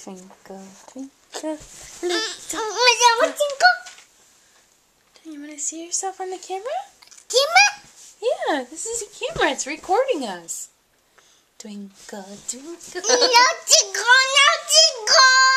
Twinkle, twinkle, little. Do you want to see yourself on the camera? Camera? Yeah, this is a camera. It's recording us. Twinkle, twinkle. No, tickle, no, tickle.